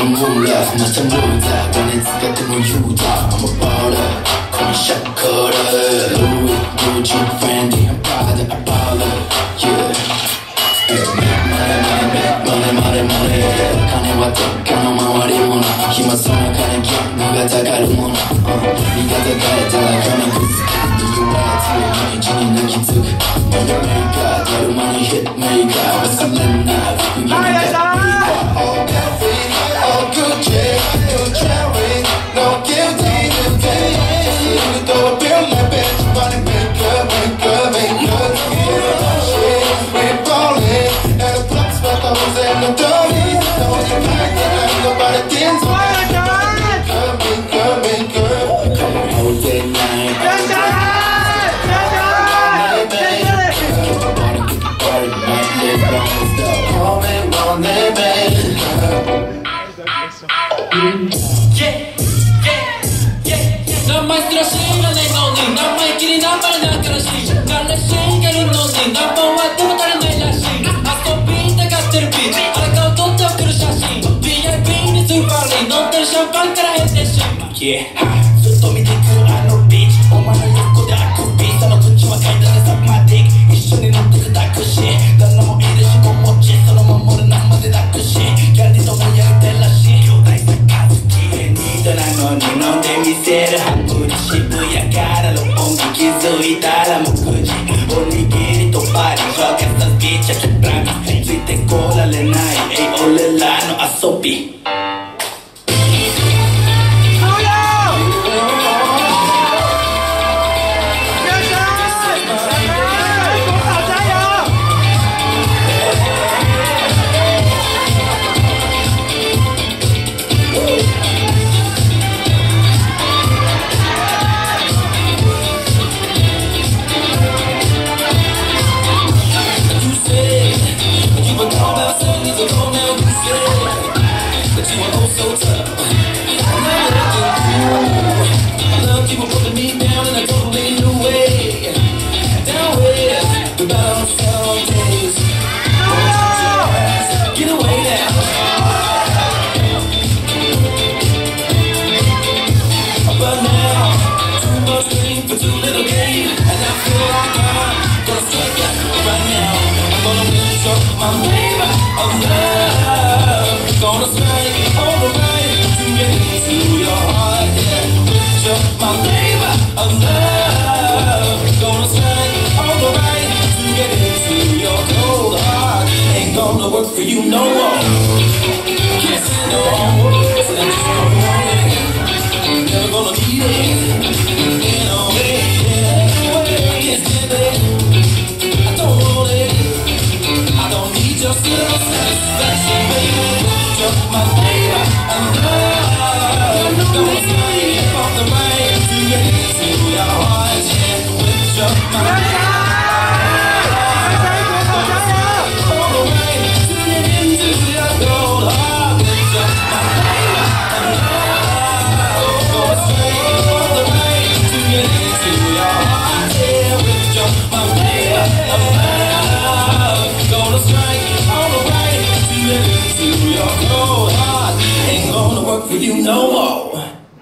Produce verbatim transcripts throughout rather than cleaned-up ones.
木了，马上入杂，关键词该怎么入杂？我们爆了，快下课了。Louis Gucci Fendi， I'm proud of I'm proud of yeah。Money money money money money， 金は鉄火の回り物。暇そうな金ギャングがたかるもの。味方がれたら金くず。弱い強い毎日に泣きつく。マネメーカー、だるまにヒットメーカー。忘れんな服に向かっていた。All coffee, all Gucci, good cherry, no guilty today. You don't feel like bitch, money maker, maker, maker. Shit, we ballin', and the plugs for those and the dirty. No, you can't get nobody dance on that. Maker, maker, come on, all day night. Yeah, ずっと見てくあのビーチお前の横であくびその口は階段でサブマティック一緒に乗ってくタクシー旦那もいるしももちそのまま俺生で抱くしギャリともやれてらしい兄弟サッカー好きニートなのに飲んでみせる半分渋谷から六本木気づいたら目次おにぎりとパリショーケットビーチャキブランついてこられないえい俺らの遊びwork for you no more. Can't say no more. Said I just don't want it. Never gonna need it. You know it. I can't stand it. I don't want it. I don't need your little satisfaction, baby. You're my baby. I know. Gonna slide off the right to get into your heart. Yeah, with your my for you no more.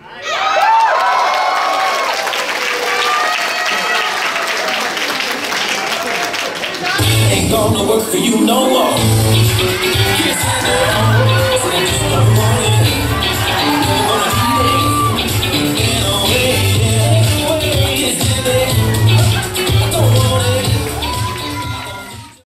Ain't gonna work for you no more. Can't say no, said I just don't want it.